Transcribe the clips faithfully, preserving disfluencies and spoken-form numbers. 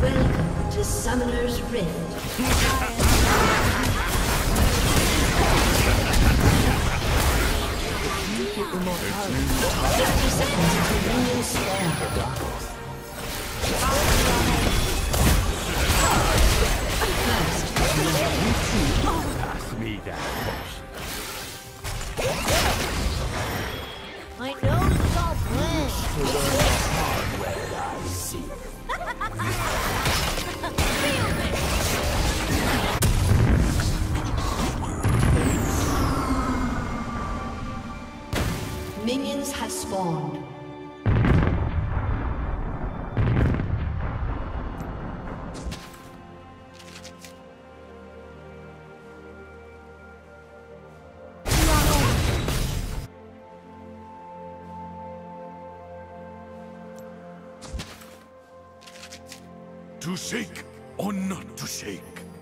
Welcome to Summoner's Rift. thirty seconds until minions spawn. First, Pass me that potion. I know it's all planned. To learn hardware I see. minions have spawned. To shake or not to shake?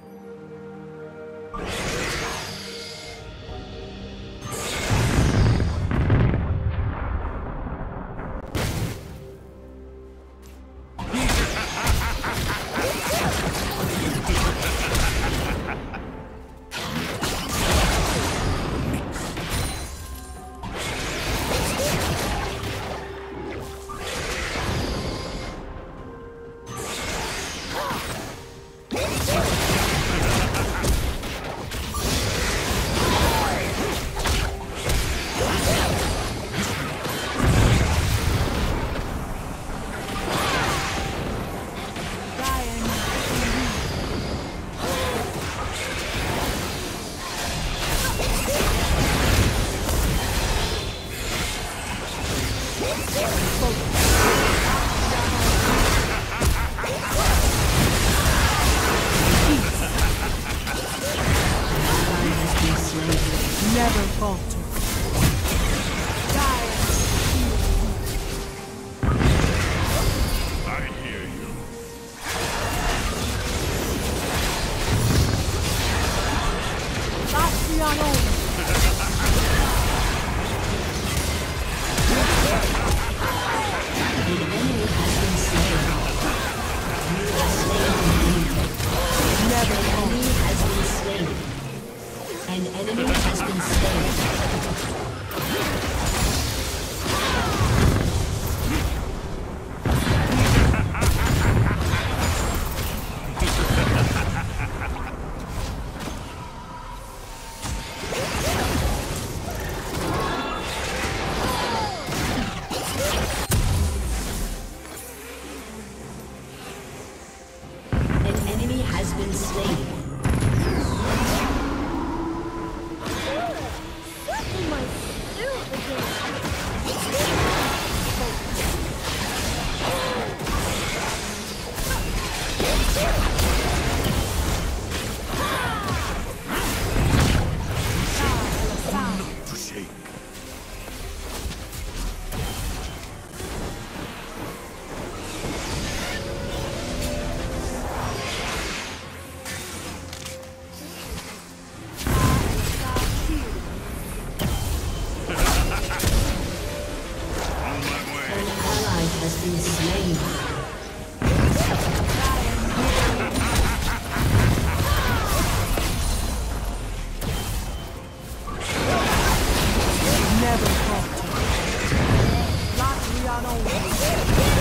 Never falter. I hear you. Bastiano. The enemy has been slain. You have slain the enemy. Never An enemy has been slain. An enemy has been slain. An enemy has been slain. In my suit again. Not to shake. On my way. An ally has been slain. Never falter. Bastiano.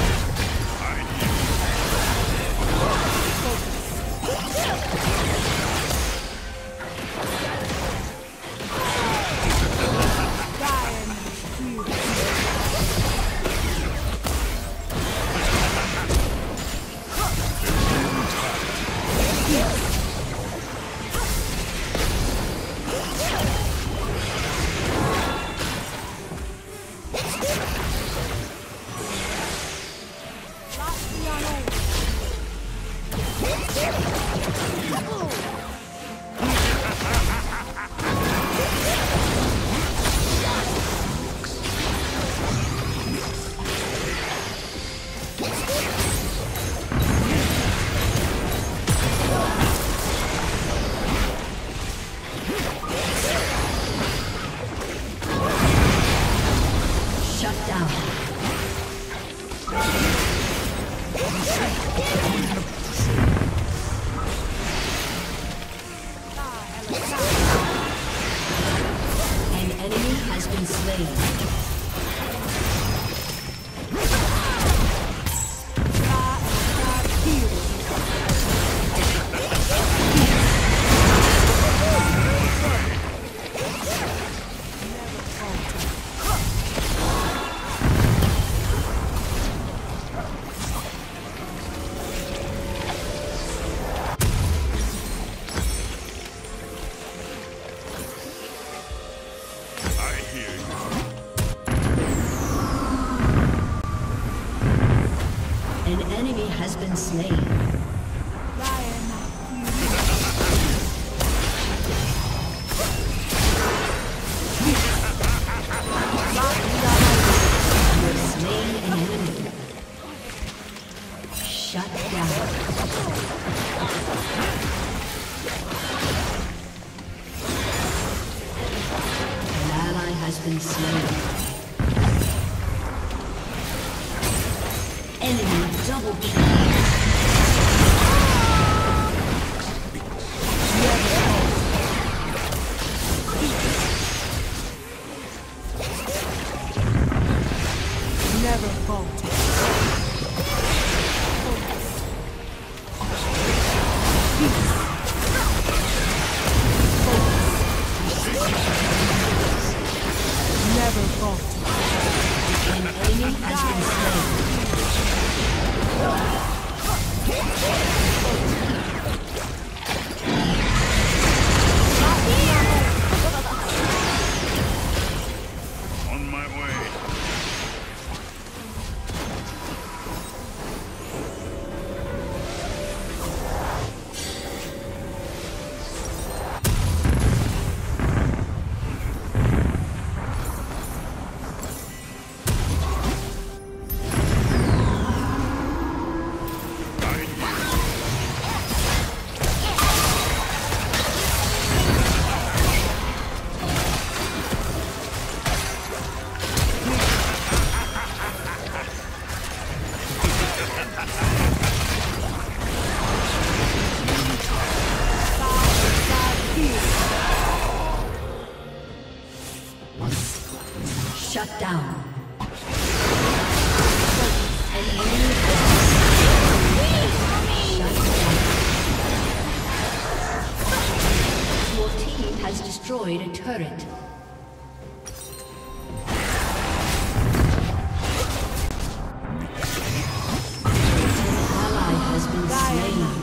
Shut down. enemy has been slain. Been slain. Enemy double kill. Never falter. Never falter. An enemy has been On my way. shut down. An enemy has shut down. Your team has destroyed a turret. An ally has been slain.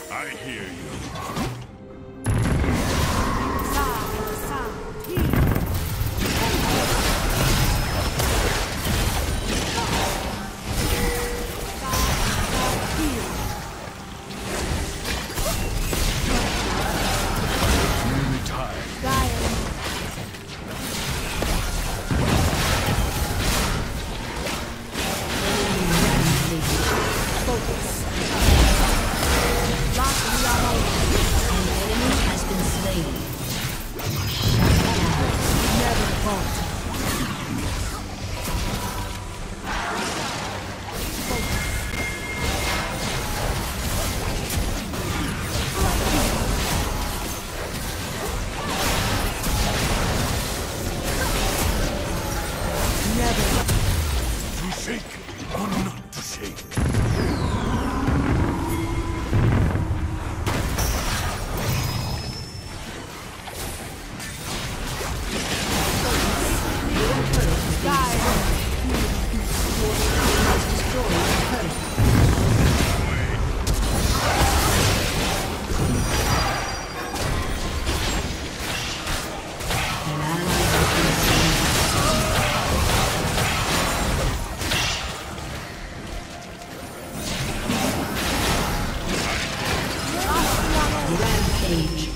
I hear you. Sound, sound, heal. Nearly time. An enemy has been slain. Never falter. Never. To shake or not to shake? Rampage.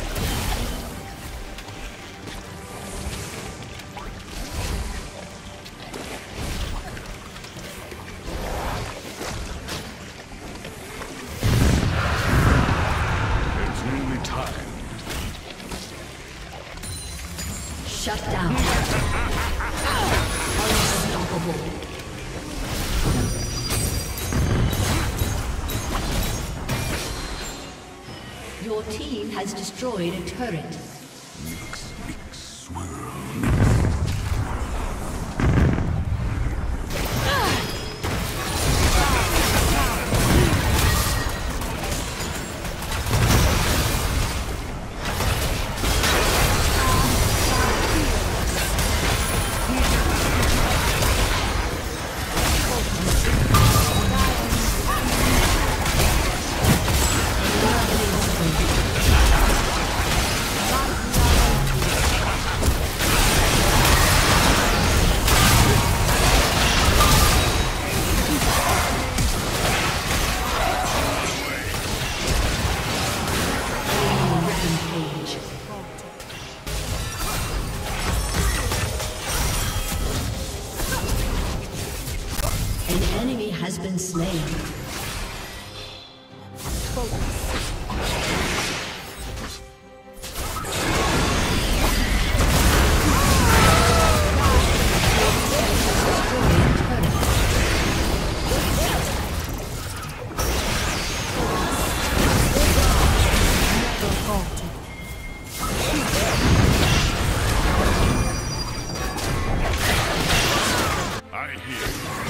It's nearly time. Shut down. Unstoppable. Your team has destroyed a turret. Mix, mix, swirl, Rampage. An enemy has been slain. Never falter. I hear you.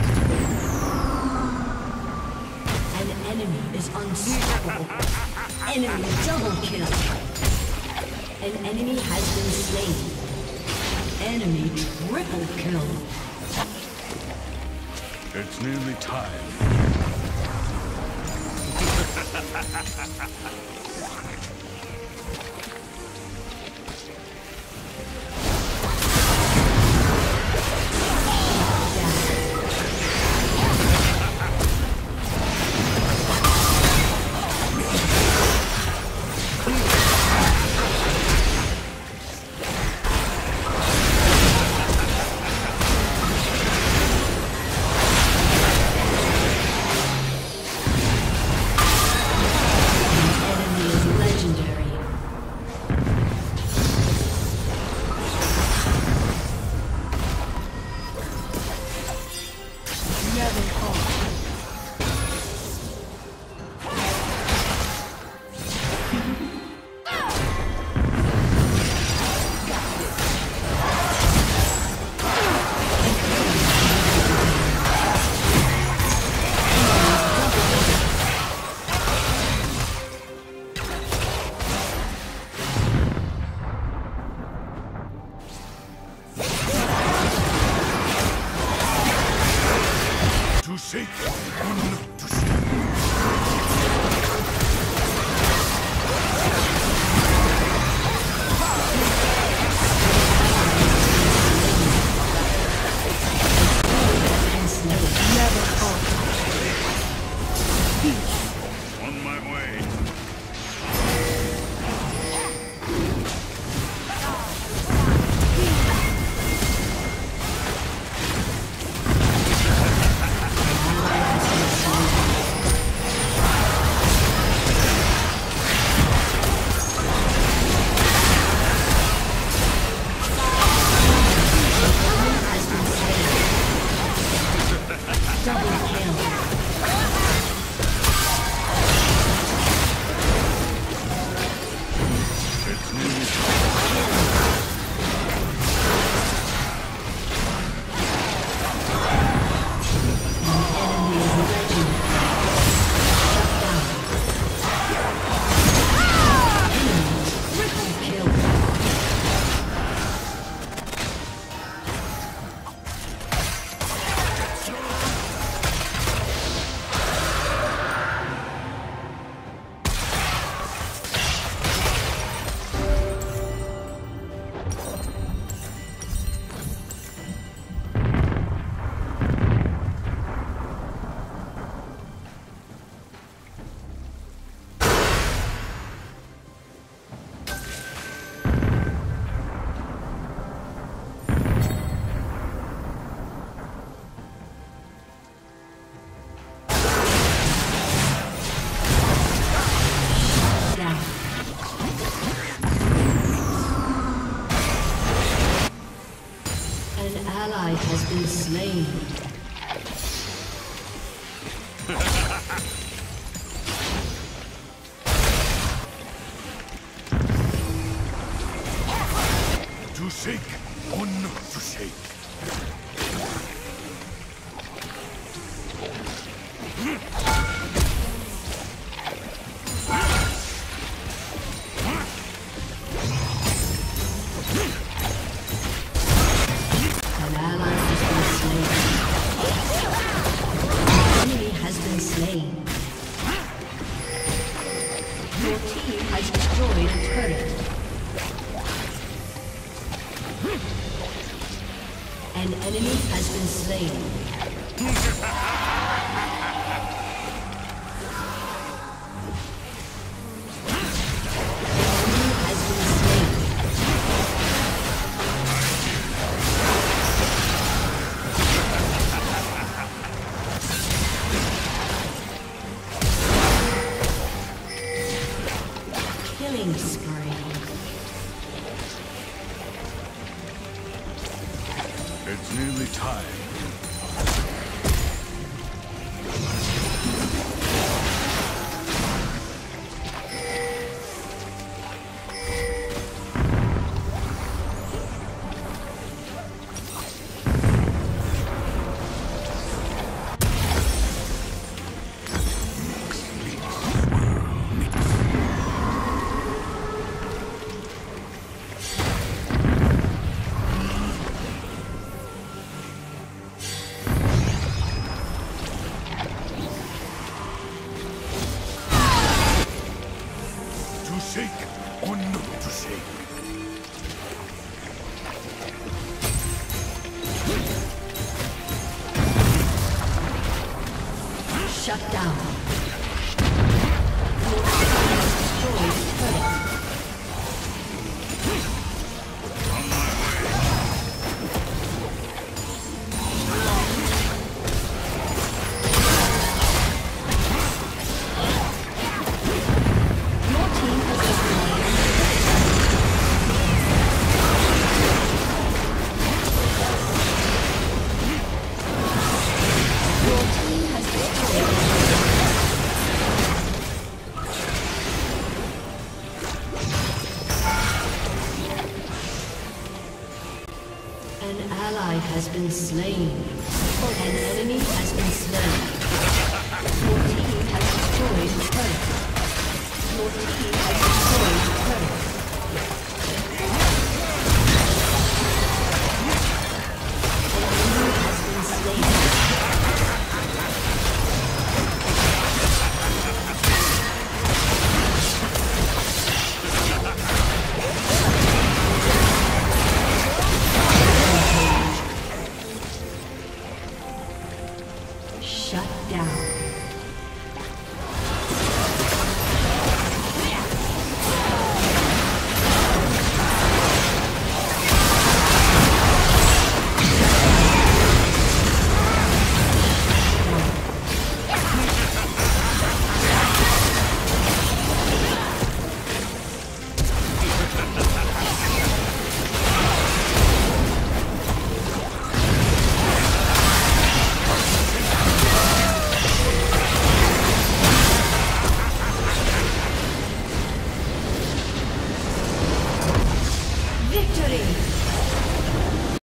An enemy is unstoppable. Enemy double kill. An enemy has been slain. Enemy triple kill. It's nearly time. Enemy been slain. To shake or not to shake? An ally has been slain. An enemy has been slain. Your team has destroyed a turret. An enemy has been slain. Killing spree. It's nearly time. To shake or not to shake? Shut down. Your team has destroyed a turret. An ally has been slain. An enemy has been slain. Your team has destroyed a turret. Your team has destroyed a turret. An enemy has been slain. Shut down.